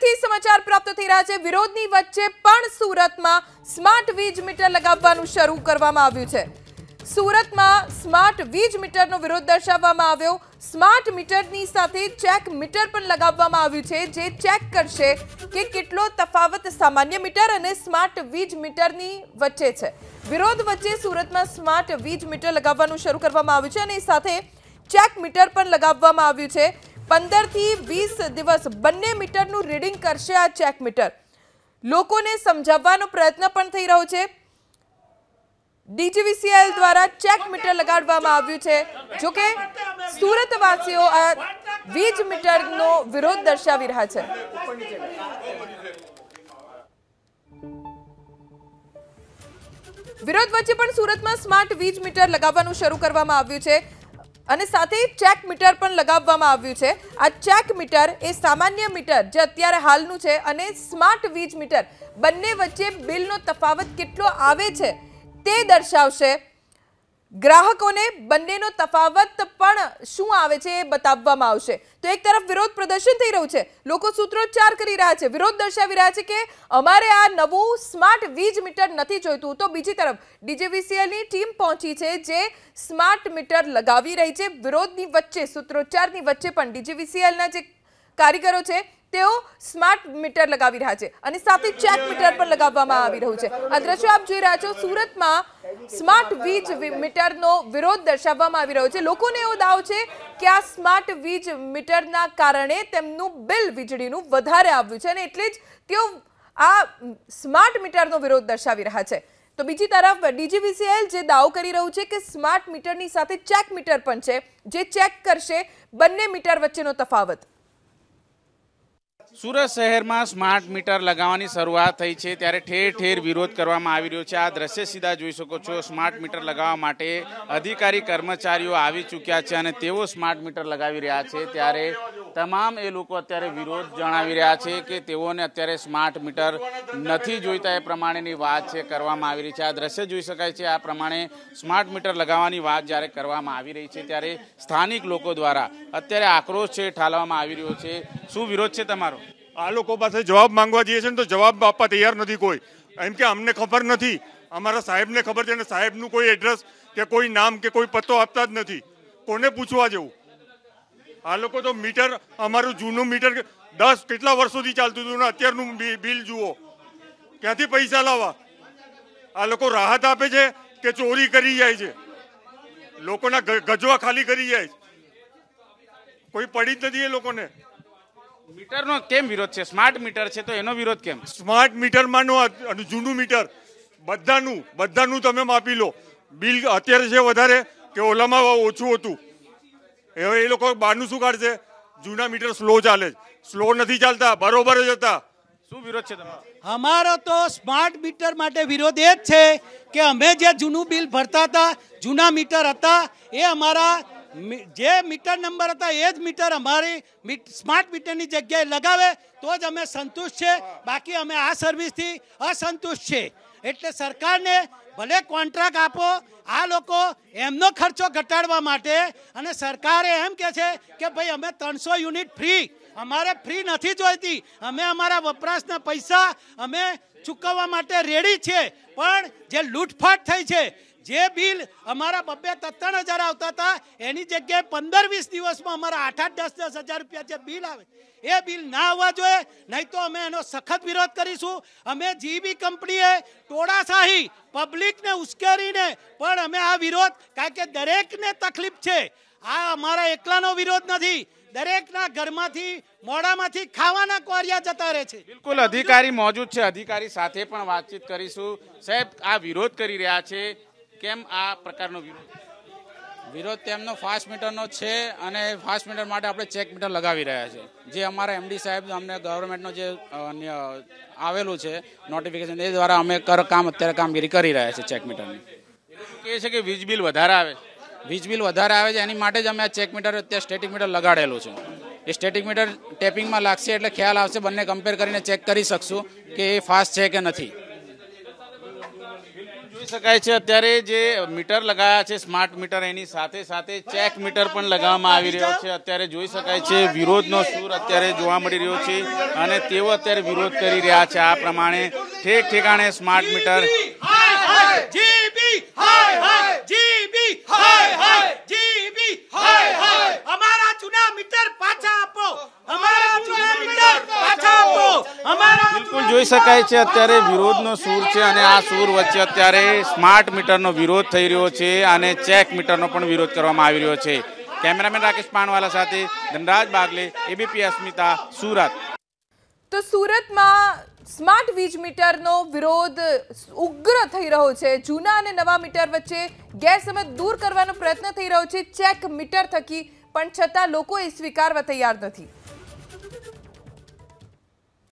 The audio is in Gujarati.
સુરતથી સમાચાર પ્રાપ્ત થઈ રહ્યા છે। વિરોધની વચ્ચે પણ સુરતમાં સ્માર્ટ વીજ મીટર લગાવવાનું શરૂ કરવામાં આવ્યું છે। સુરતમાં સ્માર્ટ વીજ મીટરનો વિરોધ દર્શાવવામાં આવ્યો। સ્માર્ટ મીટરની સાથે ચેક મીટર પણ લગાવવામાં આવ્યું છે, જે ચેક કરશે કે કેટલો તફાવત સામાન્ય મીટર અને સ્માર્ટ વીજ મીટરની વચ્ચે છે। વિરોધ વચ્ચે સુરતમાં સ્માર્ટ વીજ મીટર લગાવવાનું શરૂ કરવામાં આવ્યું છે અને સાથે ચેક મીટર પણ લગાવવામાં આવ્યું છે। 15 થી 20 દિવસ બંને મીટરનું રીડિંગ કરશે આ ચેક મીટર। લોકોને સમજાવવાનો પ્રયત્ન પણ થઈ રહ્યો છે। ડીજીવીસીએલ દ્વારા ચેક મીટર લગાડવામાં આવ્યું છે। જો કે સુરતવાસીઓ આ વીજ મીટરનો વિરોધ દર્શાવી રહ્યા છે। વિરોધ વચ્ચે પણ સુરતમાં સ્માર્ટ વીજ મીટર લગાવવાનું શરૂ કરવામાં આવ્યું છે અને સાથે ચેક મીટર પણ લગાવવામાં આવ્યું છે। આ ચેક મીટર એ સામાન્ય મીટર જે અત્યારે હાલનું છે અને સ્માર્ટ વીજ મીટર બંને વચ્ચે બિલનો તફાવત કેટલો આવે છે તે દર્શાવશે। ગ્રાહકોને બંનેનો તફાવત પણ શું આવે છે એ બતાવવામાં આવશે। તો એક તરફ વિરોધ પ્રદર્શન થઈ રહ્યું છે, લોકો સૂત્રોચ્ચાર કરી રહ્યા છે, વિરોધ દર્શાવી રહ્યા છે કે અમારે આ નવું સ્માર્ટ વીજ મીટર નથી જોઈતું। તો બીજી તરફ ડીજીવીસીએલની ટીમ પહોંચી છે જે સ્માર્ટ મીટર લગાવી રહી છે। વિરોધની વચ્ચે, સૂત્રોચ્ચારની વચ્ચે પણ ડીજીવીસીએલના જે કારીગરો છે તેઓ સ્માર્ટ મીટર લગાવી રહ્યા છે અને સાથે ચેક મીટર પણ લગાવવામાં આવી રહ્યું છે। આ દ્રશ્યો આપ જોઈ રહ્યા છો, સુરતમાં સ્માર્ટ વીજ મીટરનો વિરોધ દર્શાવવામાં આવી રહ્યો છે। લોકોને એવો દાવો છે કે આ સ્માર્ટ વીજ મીટરના કારણે તેમનું બિલ વીજળીનું વધારે આવ્યું છે અને એટલે જ તેઓ આ સ્માર્ટ મીટરનો વિરોધ દર્શાવી રહ્યા છે। તો બીજી તરફ ડીજીવીસીએલ જે દાવો કરી રહ્યું છે કે સ્માર્ટ મીટરની સાથે ચેક મીટર પણ છે જે ચેક કરશે બંને મીટર વચ્ચેનો તફાવત। સુરત શહેરમાં સ્માર્ટ મીટર લગાવવાની શરૂઆત થઈ છે ત્યારે ઠેર ઠેર વિરોધ કરવામાં આવી રહ્યો છે। આ દ્રશ્ય સીધા જોઈ શકો છો। સ્માર્ટ મીટર લગાવવા માટે અધિકારી કર્મચારીઓ આવી ચૂક્યા છે અને તેઓ સ્માર્ટ મીટર લગાવી રહ્યા છે ત્યારે તમામ એ લોકો અત્યારે વિરોધ જણાવી રહ્યા છે કે તેઓને અત્યારે સ્માર્ટ મીટર નથી જોઈતા એ પ્રમાણેની વાત છે કરવામાં આવી રહી છે। આ દ્રશ્ય જોઈ શકાય છે। આ પ્રમાણે સ્માર્ટ મીટર લગાવવાની વાત જ્યારે કરવામાં આવી રહી છે ત્યારે સ્થાનિક લોકો દ્વારા અત્યારે આક્રોશ છે ઠાલવામાં આવી રહ્યો છે। શું વિરોધ છે તમારો? આ લોકો પાસે જવાબ માંગવા જઈએ છે ને તો જવાબ આપવા તૈયાર નથી કોઈ। એમ કે અમને ખબર નથી, અમારા સાહેબને ખબર છે અને સાહેબનું કોઈ એડ્રેસ કે કોઈ નામ કે કોઈ પત્તો આપતા જ નથી। કોને પૂછવા જવું? આ લોકો તો મીટર, અમારું જૂનું મીટર 10 કેટલા વર્ષોથી ચાલતું હતું ને અત્યારનું બિલ જુઓ, ક્યાંથી પૈસા લાવવા? આ લોકો રાહત આપે છે કે ચોરી કરી જાય છે? લોકોના ગજવા ખાલી કરી જાય છે, કોઈ પડી જ નથી એ લોકોને। મીટરનો કેમ વિરોધ છે? સ્માર્ટ મીટર છે તો એનો વિરોધ કેમ? સ્માર્ટ મીટરમાંનું જૂનું મીટર બધાનું તમે માપી લો, બિલ અત્યારે છે વધારે કે ઓલામાં ઓછું હતું। હવે એ લોકો બહારનું શું કાઢશે? જૂના મીટર સ્લો ચાલે, સ્લો નથી ચાલતા, બરોબર જ હતા। શું વિરોધ છે તમારો? અમારો તો સ્માર્ટ મીટર માટે વિરોધ એ જ છે કે અમે જે જૂનું બિલ ભરતા હતા, જૂના મીટર હતા, એ અમારા જે મીટર નંબર હતા એ જ મીટર અમારી સ્માર્ટ મીટરની જગ્યાએ લગાવે તો જ અમે સંતુષ્ટ છે। બાકી અમે આ સર્વિસથી અસંતુષ્ટ છે। એટલે સરકારને ભલે કોન્ટ્રાક્ટ આપો, આ લોકો એમનો ખર્ચો ઘટાડવા માટે, અને સરકારે એમ કહે છે કે ભાઈ અમે 300 યુનિટ ફ્રી, અમારે ફ્રી નથી જોઈતી, અમે અમારા વપરાશના પૈસા અમે ચૂકવવા માટે રેડી છે। પણ જે લૂંટફાટ થઈ છે, જે બિલ અમારા 2-3 હજાર આવતા હતા એની જગ્યાએ 15-20 દિવસમાં અમારા 8-10 હજાર રૂપિયા જે બિલ આવે એ બિલ ના આવવા જોઈએ, નહીં તો અમે એનો સખત વિરોધ કરીશું। અમે જીબી કંપનીએ ટોળાશાહી પબ્લિકને ઉશ્કેરીને પણ અમે આ વિરોધ, કારણ કે દરેકને તકલીફ છે, આ અમારા એકલાનો વિરોધ નથી, દરેકના ઘરમાંથી મોઢામાંથી ખાવાના કોરિયા જતા રહે છે। બિલકુલ, અધિકારી મોજૂદ છે, અધિકારી સાથે પણ વાતચીત કરીશું। સાહેબ, આ વિરોધ કરી રહ્યા છે, કેમ આ પ્રકારનો વિરોધ? વિરોધ તેમનો ફાસ્ટ મીટરનો છે અને ફાસ્ટ મીટર માટે આપણે ચેક મીટર લગાવી રહ્યા છે। જે અમારા એમડી સાહેબ અમને ગવર્મેન્ટનો જે આવેલું છે નોટિફિકેશન, એ દ્વારા અમે અત્યારે કામગીરી કરી રહ્યા છે ચેક મીટરની। કહે છે કે વીજ બિલ વધારે આવે, વીજ બિલ વધારે આવે છે, એની માટે જ અમે આ ચેક મીટર અત્યારે સ્ટેટિક મીટર લગાડેલું છે। એ સ્ટેટિક મીટર ટેપિંગમાં લાગશે એટલે ખ્યાલ આવશે, બંને કમ્પેર કરીને ચેક કરી શકશું કે એ ફાસ્ટ છે કે નથી। જોઈ શકાય છે અત્યારે જે મીટર લગાયા છે સ્માર્ટ મીટર એની સાથે સાથે ચેક મીટર પણ લગાવવામાં આવી રહ્યો છે. અત્યારે જોઈ શકાય છે વિરોધનો સૂર અત્યારે જોવા મળી રહ્યો છે અને તેઓ અત્યારે વિરોધ કરી રહ્યા છે. આ પ્રમાણે ઠેક ઠેકાણે સ્માર્ટ મીટર અમારા જૂના મીટર પાછા આપો, અમારા જૂના મીટર પાછા આપો, અમારા બિલકુલ જોઈ શકાય છે અત્યારે વિરોધનો સૂર છે અને આ સૂર વચ્ચે અત્યારે સ્માર્ટ મીટરનો વિરોધ થઈ રહ્યો છે અને ચેક મીટરનો પણ વિરોધ કરવામાં આવી રહ્યો છે. કેમેરામેન રાકેશ પાનવાલા સાથે ધનરાજ બાગલે, એબીપી અસ્મિતા, સુરત. તો સુરતમાં સ્માર્ટ વીજ મીટરનો વિરોધ ઉગ્ર થઈ રહ્યો છે. જૂના અને નવા મીટર વચ્ચે ગેરસમજ દૂર કરવાનો પ્રયત્ન થઈ રહ્યો છે ચેક મીટર થકી, પણ છતાં લોકો એ સ્વીકારવા તૈયાર નથી.